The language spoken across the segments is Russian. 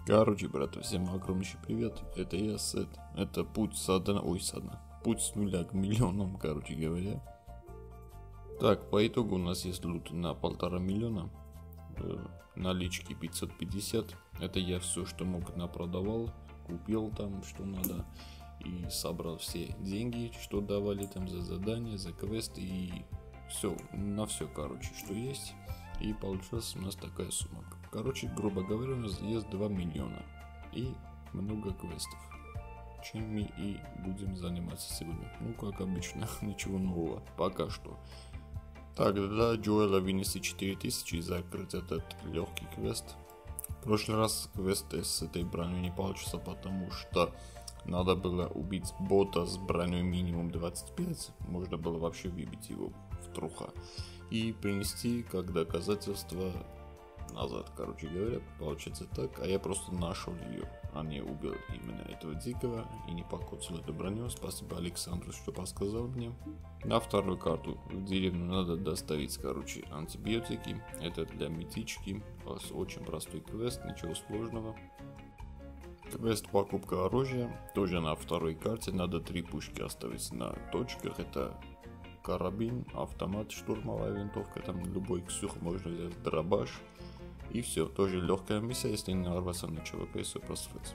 Короче, брат, всем огромнейший привет. Это я, Сет. Это путь путь с нуля к миллионам, короче говоря. Так, по итогу у нас есть лут на 1,5 миллиона. Налички 550. Это я все, что мог, напродавал. Купил там, что надо. И собрал все деньги, что давали там за задания, за квесты. И все, на все, короче, что есть. И получилась у нас такая сумма. Короче, грубо говоря, у нас есть 2 миллиона. И много квестов. Чем мы и будем заниматься сегодня. Ну, как обычно, ничего нового. Пока что. Так, для Джоэла вынести 4000 и закрыть этот легкий квест. В прошлый раз квест с этой броней не получился, потому что надо было убить бота с броней минимум 25. Можно было вообще выбить его в труха. И принести как доказательство назад, короче говоря, получается так. А я просто нашел ее, а не убил именно этого дикого и не покоцал эту броню. Спасибо Александру, что подсказал мне. На вторую карту в деревню надо доставить, короче, антибиотики. Это для метички. У вас очень простой квест, ничего сложного. Квест покупка оружия. Тоже на второй карте надо 3 пушки оставить на точках. Это карабин, автомат, штурмовая винтовка, там любой ксюх можно взять, дробаш. И все, тоже легкая миссия, если не нарваться на ЧВП и все просрать.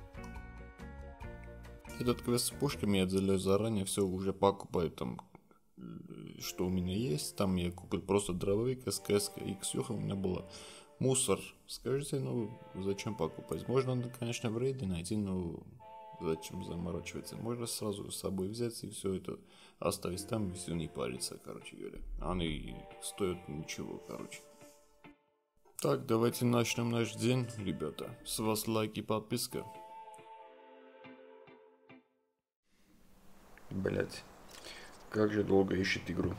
Этот квест с пушками я делаю заранее, все уже покупаю там, что у меня есть. Там я купил просто дробовик, СКС и ксюха у меня было. Мусор, скажите, ну зачем покупать? Можно, конечно, в рейде найти, но зачем заморачиваться? Можно сразу с собой взять и все это оставить там и все не париться, короче говоря. Они стоят ничего, короче. Так, давайте начнем наш день, ребята. С вас лайк и подписка. Блять, как же долго ищет игру.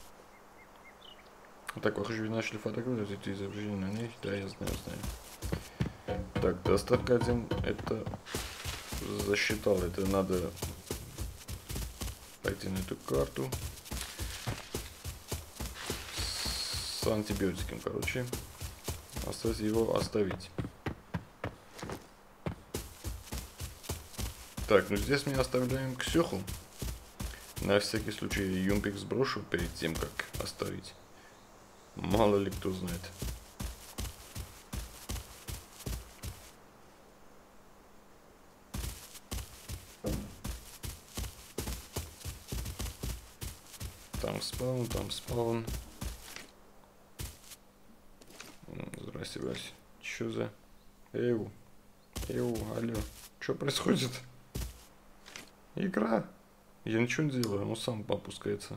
Так, вы уже начали фотографировать эти изображения на них? Да, я знаю. Так, доставка 1, это засчитал, это надо пойти на эту карту с антибиотиком, короче. Осталось его оставить. Так, ну здесь мы оставляем Ксюху. На всякий случай юмпик сброшу перед тем, как оставить. Мало ли кто знает. Там спаун. Здрасте, Вася. Чё за... Алло. Что происходит? Игра. Я ничего не делаю, он сам опускается.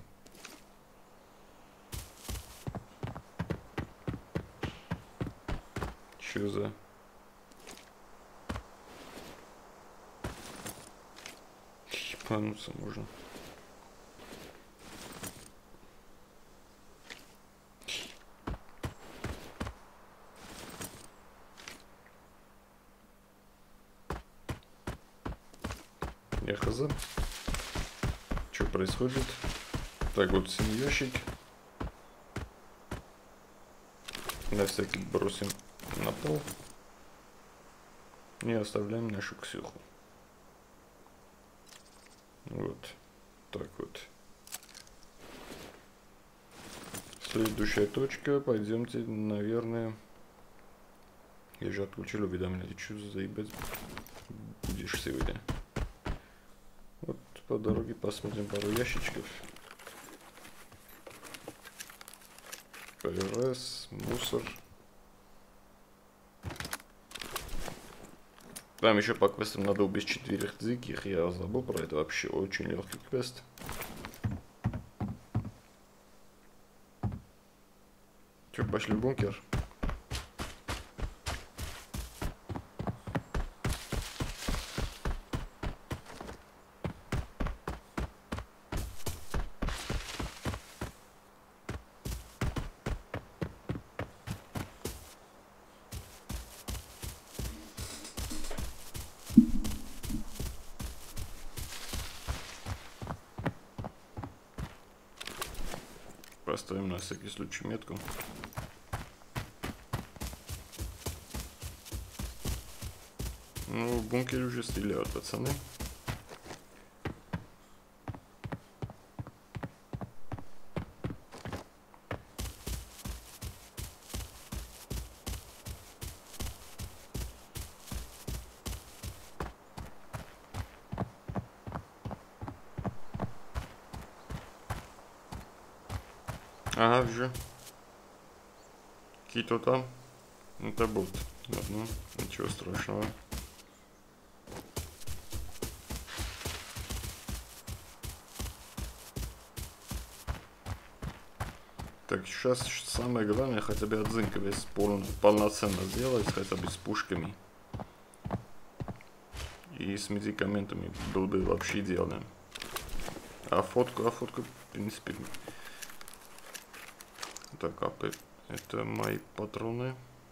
Чё за... Ебануться можно. Я хз. Что происходит? Так, вот синий ящик. На всякий бросим на пол. И оставляем нашу Ксюху. Вот. Так вот. Следующая точка. Пойдемте, наверное. Я же отключил уведомления. Ты что заебать будешь сегодня? Вот по дороге посмотрим пару ящичков. ПРС, мусор. Там еще по квестам надо убить 4 диких. Я забыл про это, вообще очень легкий квест. Че, пошли в бункер? Поставим на всякий случай метку. Ну, в бункере уже стреляют, пацаны. Ага, уже. Какие-то там. Это бот. Ладно, ничего страшного. Так, сейчас самое главное хотя бы отзынка весь полноценно сделать, хотя бы с пушками. И с медикаментами был бы вообще идеально. А фотку, в принципе. Так, это мои патроны.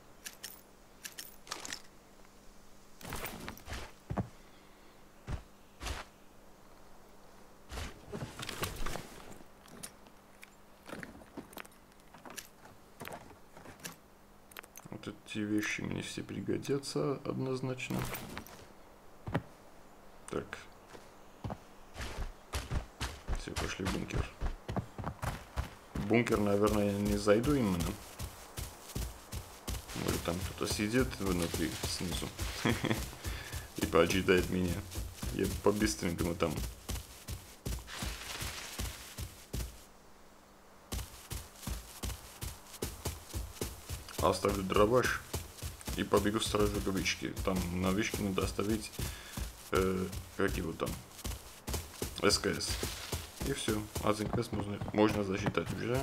Вот эти вещи мне все пригодятся однозначно. Так. Все, пошли в бункер. В бункер, наверное, я не зайду именно. Может, там кто-то сидит внутри, снизу. И поджидает меня. Я по-быстренькому там. Оставлю дробаш и побегу сразу к вышке. Там на вышке надо оставить, как его там, СКС. И все, а СКС можно засчитать уже.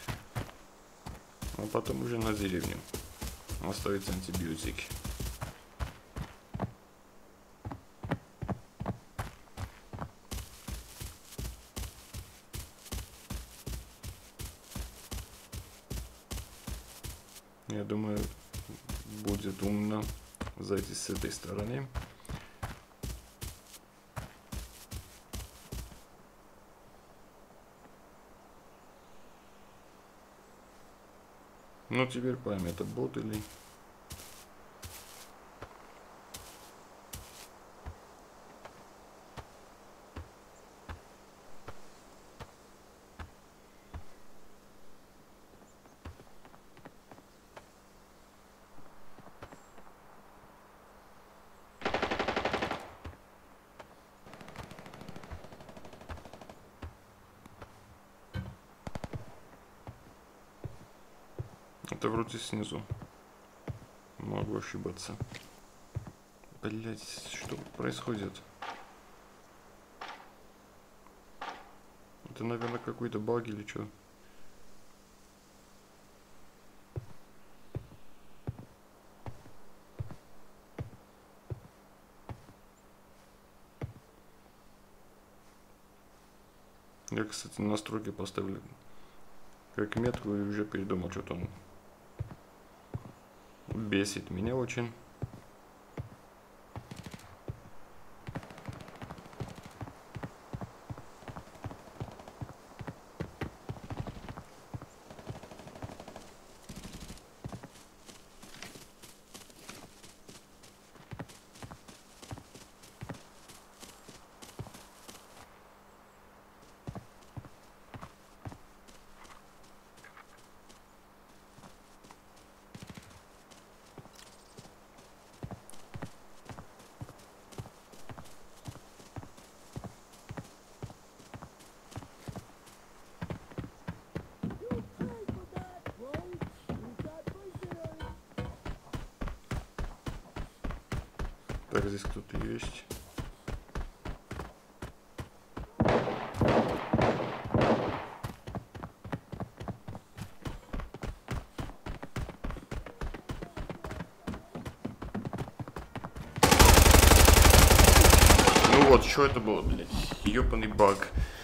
А потом уже на деревню оставить антибиотики. Я думаю, будет умно зайти с этой стороны. Ну, теперь поймем, это бот или... Это вроде снизу. Могу ошибаться. Блять, что происходит? Это, наверное, какой-то баг или что? Я, кстати, настройки поставил как метку и уже передумал, что-то он бесит меня очень. Так, здесь кто-то есть. Ну вот, что это было, блядь? Ёбаный баг.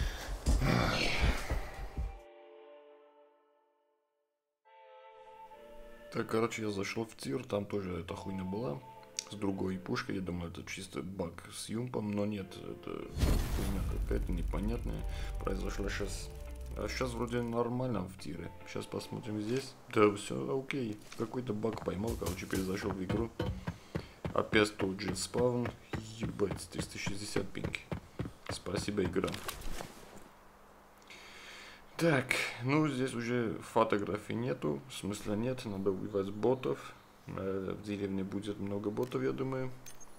Так, короче, я зашел в тир, там тоже эта хуйня была. С другой пушкой, я думаю, это чисто баг с юмпом, но нет, это хуйня какая-то непонятная произошла сейчас. А сейчас вроде нормально в тире. Сейчас посмотрим здесь. Да, все окей. Какой-то баг поймал, короче, перезашел в игру. Опять тот же спаун. Ебать, 360 пинг. Спасибо, игра. Так, ну здесь уже фотографий нету, смысла нет, надо убивать ботов. В деревне будет много ботов, я думаю.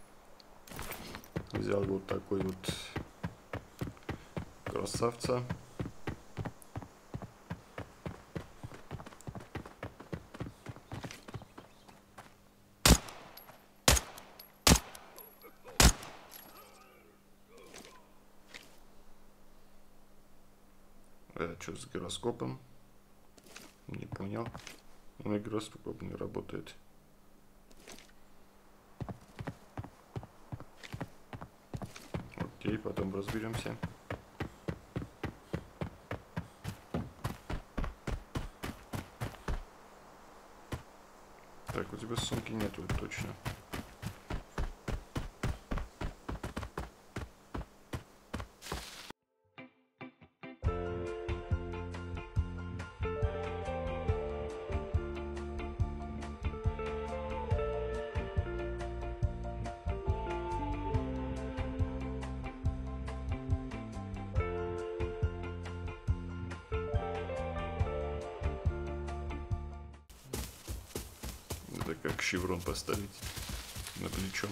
Взял вот такой вот красавца. Что с гироскопом? Не понял. У меня гироскоп не работает. Окей, потом разберемся. Так, у тебя сумки нету, точно. Это как шеврон поставить на плечо.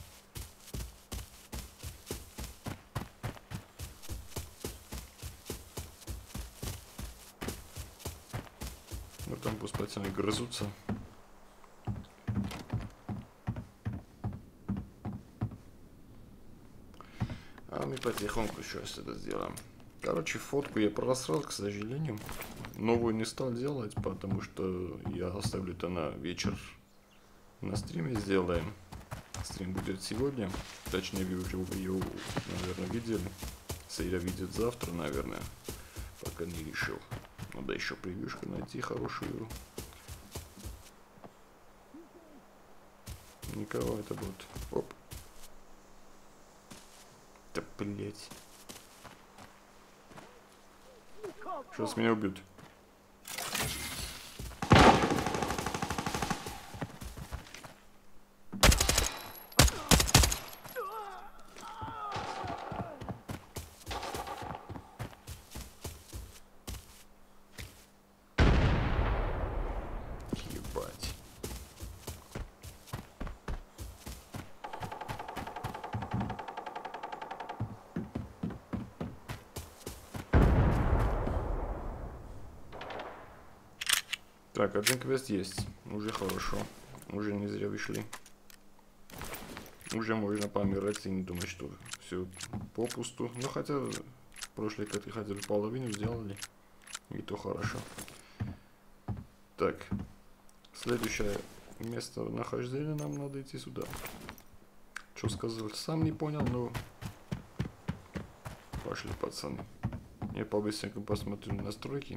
Ну там пусть пацаны грызутся. А мы потихоньку сейчас это сделаем. Короче, фотку я просрал, к сожалению. Новую не стал делать, потому что я оставлю это на вечер. На стриме сделаем. Стрим будет сегодня. Точнее, вы уже ее, наверное, видели. Сейра видит завтра, наверное. Пока не решил. Надо еще превьюшку найти хорошую. Никого это будет. Оп. Да блять. Сейчас меня убьют. Ебать. Так, один квест есть. Уже хорошо. Уже не зря вышли. Уже можно помирать и не думать, что все попусту. Ну хотя в прошлой карте хотя бы половину сделали. И то хорошо. Так. Следующее место нахождения нам надо идти сюда. Что сказал, сам не понял, но пошли, пацаны. Я по-быстреньку посмотрю настройки.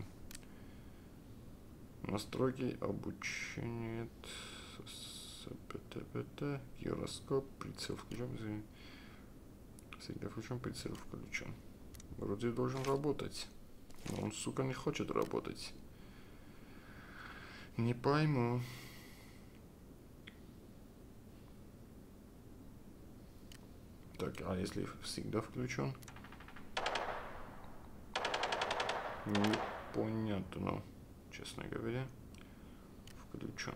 Настройки, обучение, гироскоп, прицел включен. Всегда включен, прицел включен. Вроде должен работать, но он, сука, не хочет работать. Не пойму. Так, а если всегда включен? Непонятно. Честно говоря, включен.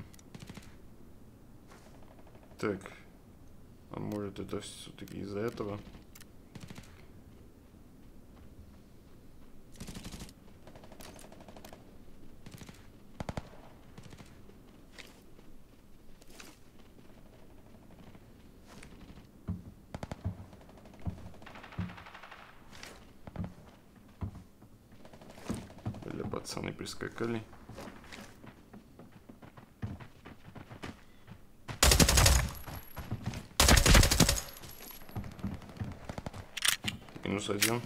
Так, а может это все-таки из-за этого? Или пацаны прискакали? Минус один.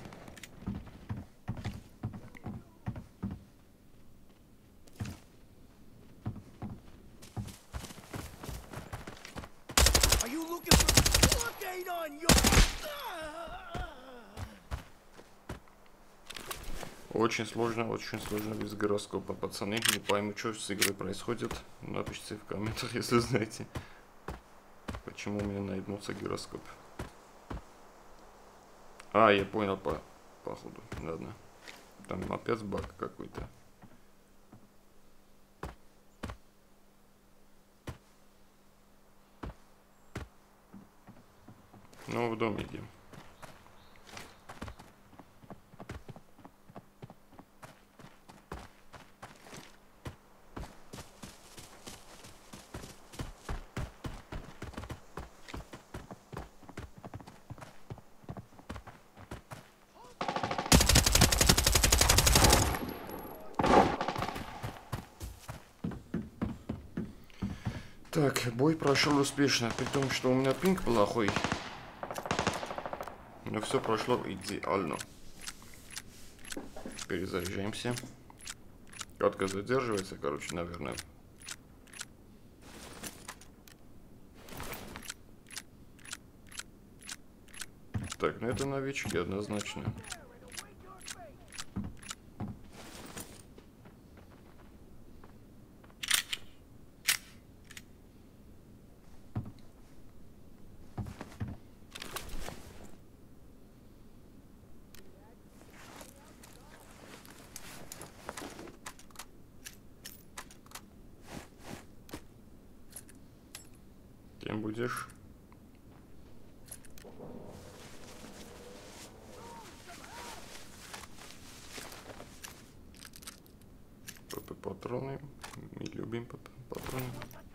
Очень сложно без гироскопа, пацаны. Не пойму, что с игрой происходит. Напишите в комментах, если знаете. Почему у меня наебнулся гироскоп? А, я понял походу. Ладно. Там опять баг какой-то. Ну, в дом идем. Так, бой прошел успешно, при том, что у меня пинг плохой. Но все прошло идеально. Перезаряжаемся. Катка задерживается, короче, наверное. Так, ну это новички однозначно. Кем будешь? Патроны. Мы любим патроны.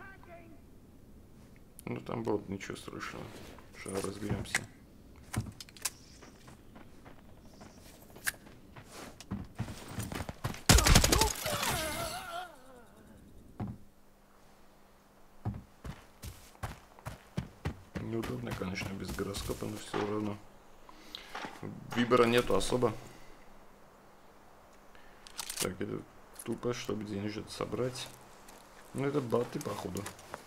Ну там бот, ничего страшного. Сейчас разберемся. Неудобно, конечно, без гироскопа, но все равно. Выбора нету особо. Так, это тупо, чтобы денежек собрать. Ну это баты, походу.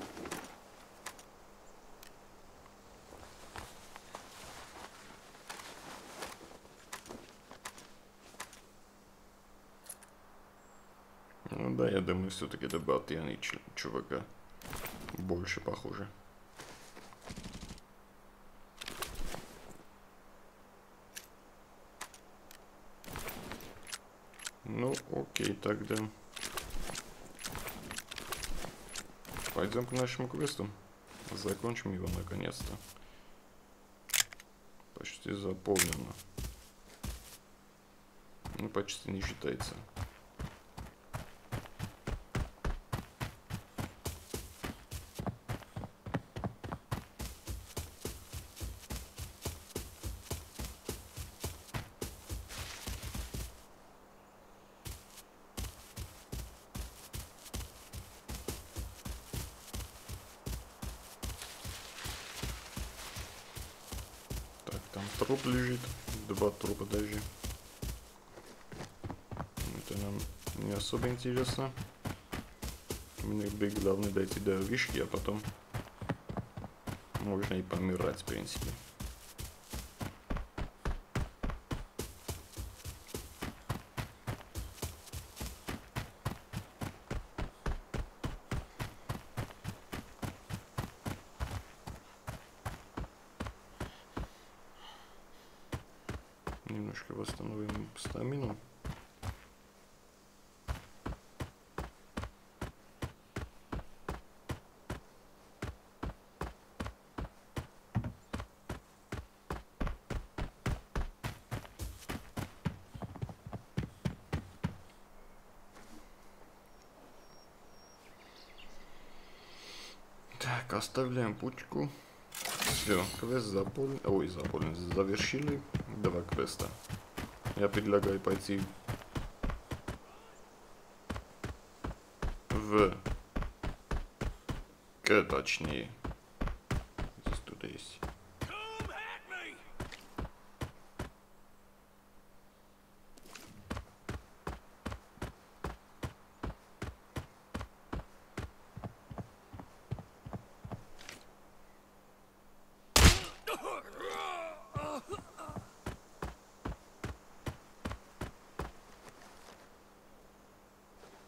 Ну да, я думаю, все-таки это баты, а не чувака. Больше похоже. Ну, окей, тогда. Пойдем к нашему квесту. Закончим его наконец-то. Почти заполнено. Ну, почти не считается. Там труп лежит, 2 трупа даже. Это нам не особо интересно. Мне главное дойти до вишки, а потом можно и помирать, в принципе. Немножко восстановим стамину. Так, оставляем пучку. Все, квест заполнен. Ой, заполнен. Завершили 2 квеста. Я предлагаю пойти в К, точнее. Здесь кто-то есть.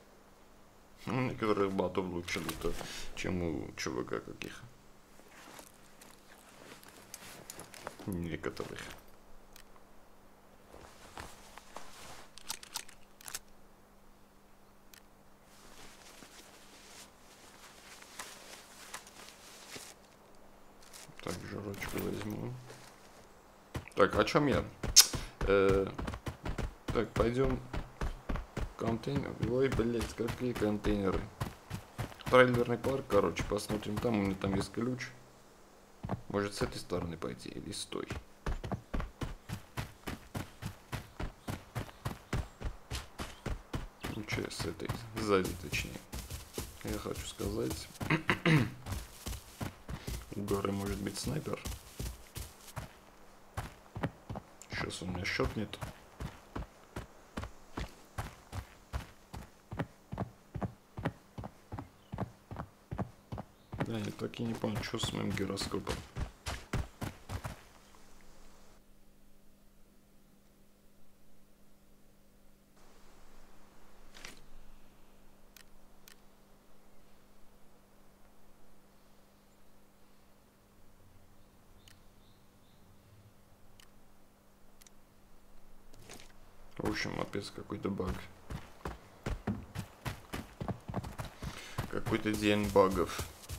Некоторых батов лучше лута, чем у чувака каких. Некоторых. Так, жрачку возьму. Так, о чем я? Так, пойдем. Контейнер. Ой, блять, какие контейнеры. Трейлерный парк, короче, посмотрим там. У меня там есть ключ. Может, с этой стороны пойти или с той. Лучше с этой. Сзади, точнее. Я хочу сказать. У горы может быть снайпер. Сейчас он меня щелкнет. Да, я так и не понял, что с моим гироскопом. В общем, опять какой-то баг. Какой-то день багов.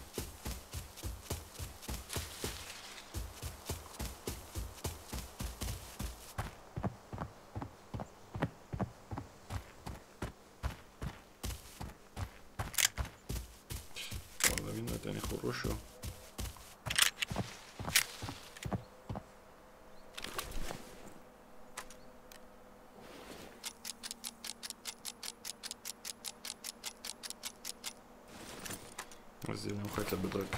Половина это нехорошо. Сделаем хотя бы так.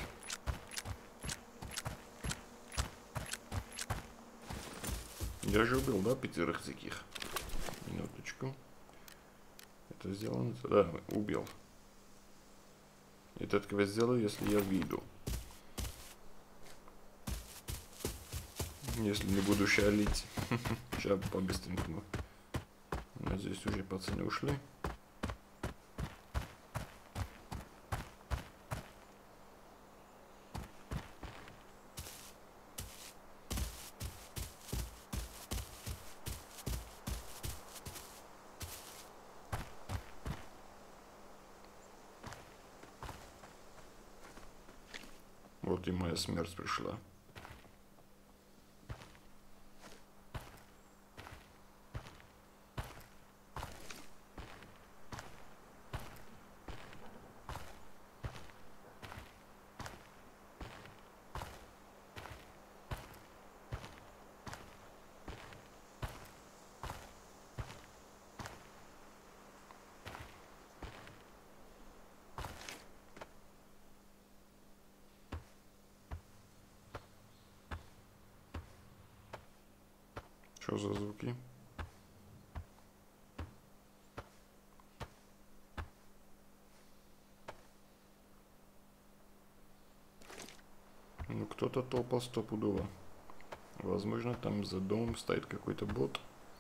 Я же убил, да, 5 таких. Минуточку. Это сделано? Да, убил. Этот квест сделаю, если я выйду. Если не буду шалить. Сейчас по-быстренькому. Надеюсь, уже пацаны ушли. Вот и моя смерть пришла. Что за звуки? Ну, кто-то топал стопудово. Возможно, там за домом стоит какой-то бот.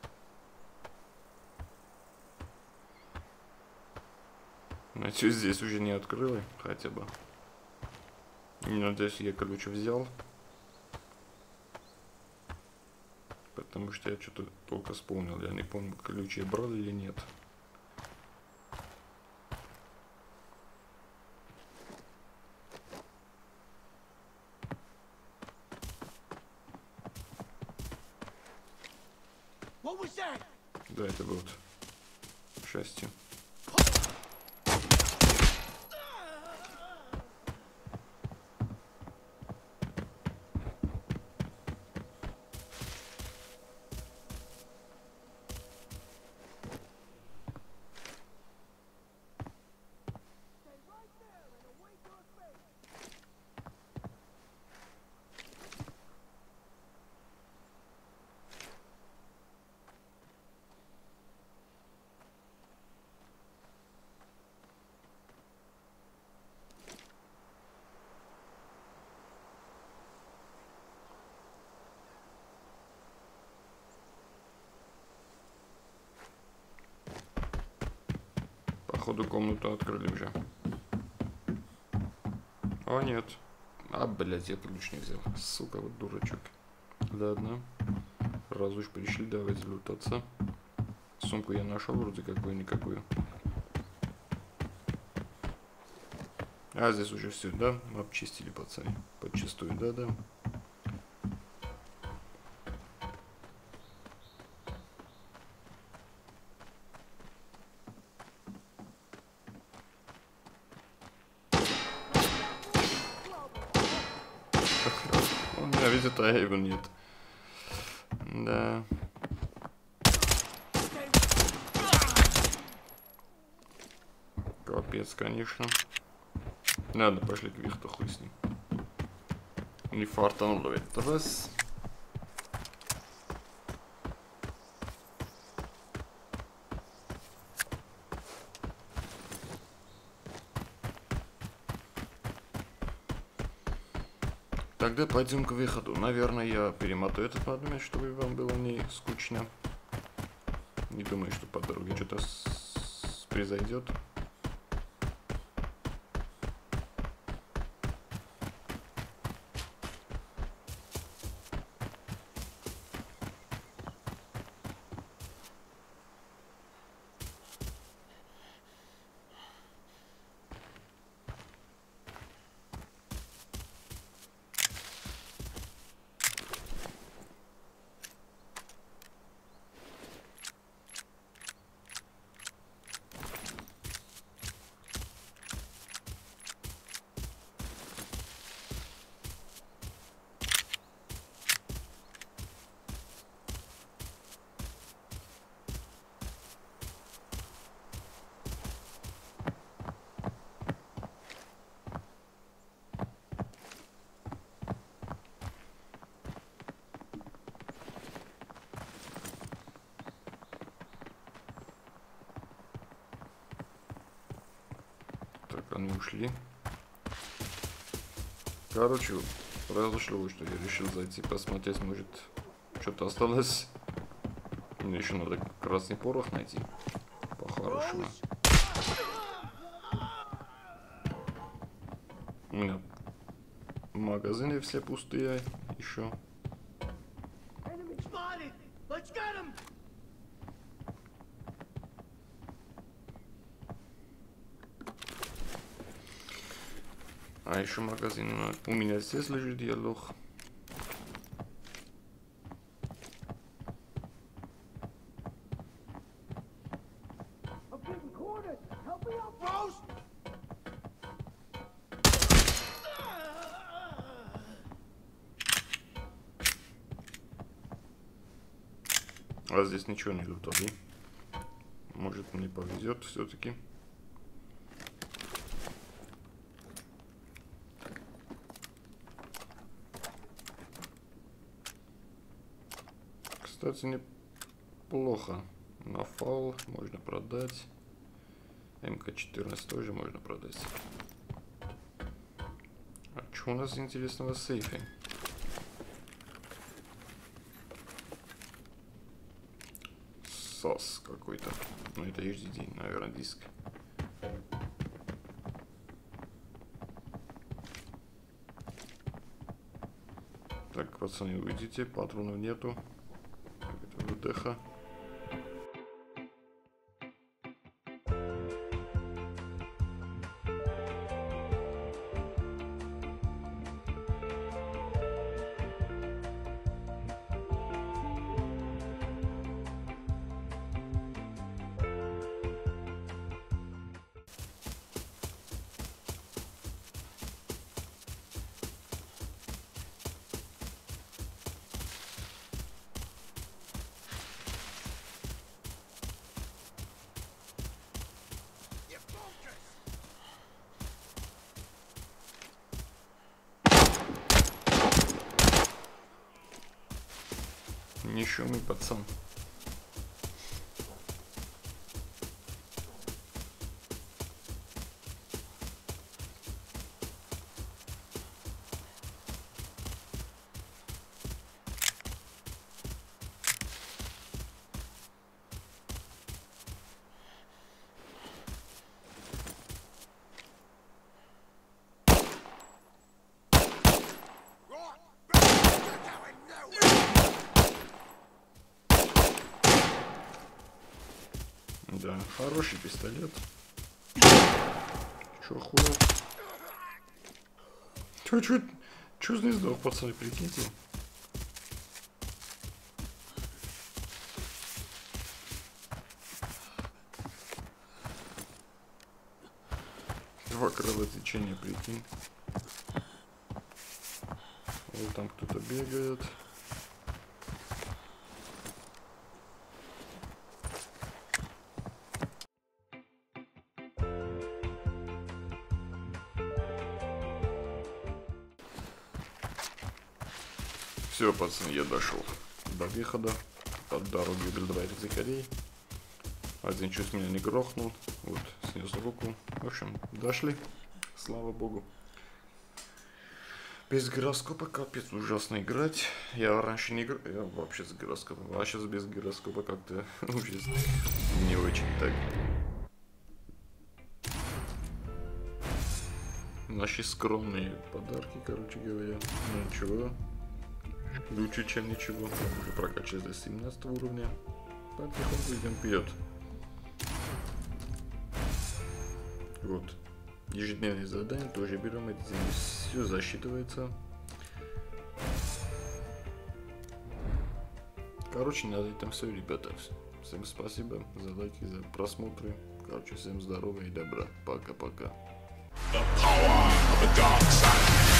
Надеюсь, здесь уже не открыли, хотя бы. Надеюсь, я ключ взял. Потому что я что-то только вспомнил. Я не помню, ключ я брал или нет. Да, это вот. К счастью. Походу комнату открыли уже. О, нет. А, блядь, я ключ не взял. Сука, вот дурачок. Ладно. Раз уж пришли, давайте лутаться. Сумку я нашел вроде какую-никакую. А здесь уже все, да? Обчистили, пацаны. Подчистую, да-да. У меня видит, а его нет. Да. Капец, конечно. Ладно, пошли к Вихту, хуй с ним. Не фартануло этот раз. Тогда пойдем к выходу. Наверное, я перемотаю этот момент, чтобы вам было не скучно. Не думаю, что по дороге что-то произойдет. Так, они ушли. Короче, произошло, что я решил зайти посмотреть, может, что-то осталось. Мне еще надо красный порох найти. По-хорошему. У меня магазины все пустые еще. А еще магазин у меня здесь лежит диалог. А здесь ничего не лутали. Может, мне повезет все-таки. Кстати, неплохо. На фаул можно продать. МК-14 тоже можно продать. А что у нас интересного в сейфе? СОС какой-то. Ну это HDD, наверное, диск. Так, пацаны, уйдите, патронов нету. Это ВДХ. Не шумный пацан. знаю. Хороший пистолет. Чё охуел? Чё здесь сдох, пацаны, прикиньте? Два крыла течения, прикинь. Вот там кто-то бегает. Все, пацаны, я дошел до выхода. Под дороги убил двоих дикарей. Один чуть меня не грохнул. Вот, снес руку. В общем, дошли. Слава богу. Без гироскопа капец ужасно играть. Я раньше не играл. Я вообще с гироскопом. А сейчас без гироскопа как-то уже не очень так. Наши скромные подарки, короче говоря. Ну ничего. Лучше, чем ничего. Уже прокачались до 17 уровня. Потихоньку идем вперед. Вот. Ежедневные задания тоже берем. Это здесь все засчитывается. Короче, на этом все, ребята. Всем спасибо за лайки, за просмотры. Короче, всем здоровья и добра. Пока-пока.